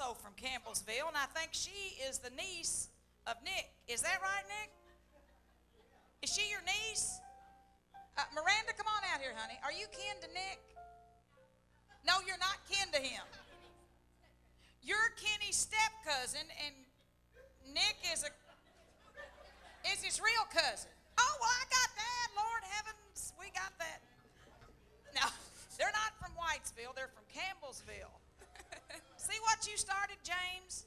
also from Campbellsville, and I think she is the niece of Nick. Is that right, Nick? Is she your niece? Miranda, come on out here, honey. Are you kin to Nick? No, you're not kin to him. You're Kenny's step cousin, and Nick is his real cousin. Oh, well, I got that. Lord heavens, we got that. No, they're not from Whitesville. They're from Campbellsville. See what you started, James?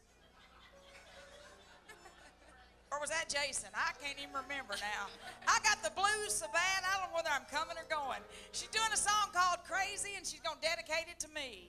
Or was that Jason? I can't even remember now. I got the blues so bad, I don't know whether I'm coming or going. She's doing a song called Crazy, and she's going to dedicate it to me.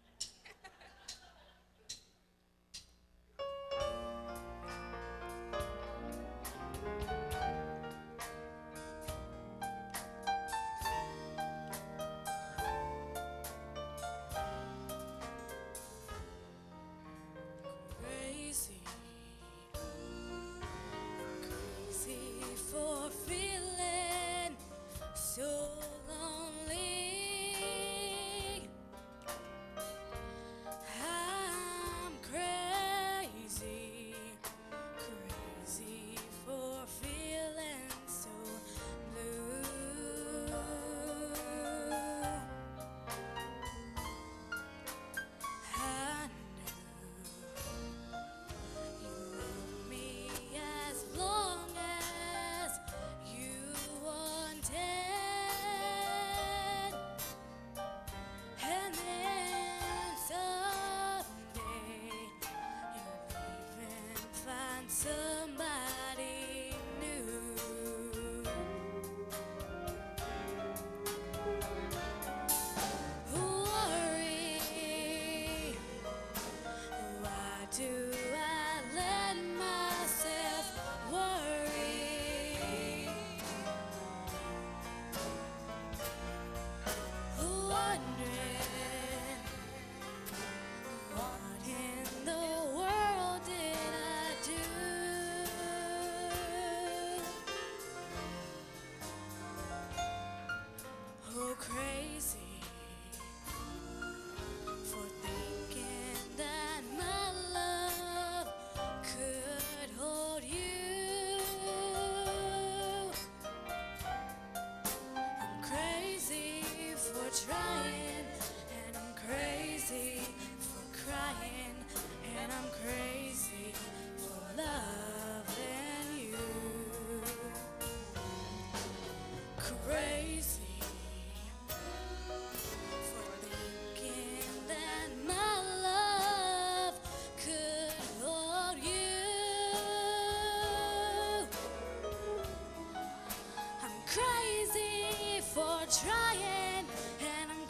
Trying, and I'm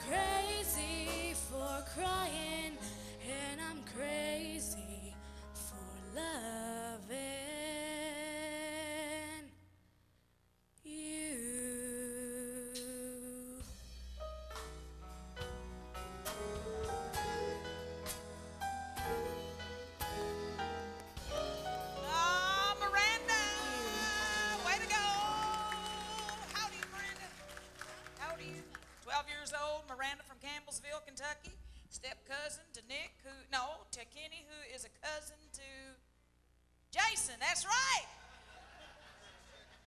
crazy for crying, and I'm crazy for loving you. Miranda! Way to go! Howdy, Miranda. How old are you? 12 years old, Miranda from Campbellsville, Kentucky. Step cousin to Nick, to Kenny, who is a cousin to Jason. That's right.